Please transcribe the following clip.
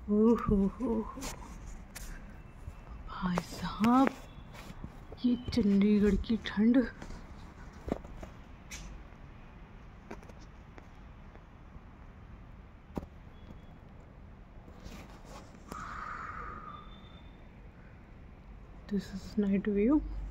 ओहो हो भाई साहब, ये चंडीगढ़ की ठंड। This is night view.